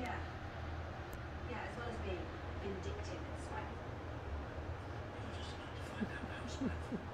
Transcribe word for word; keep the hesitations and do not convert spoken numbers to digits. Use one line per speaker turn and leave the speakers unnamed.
Yeah. Yeah, as well as being vindictive and spiteful.
You're just about to find out how spiteful.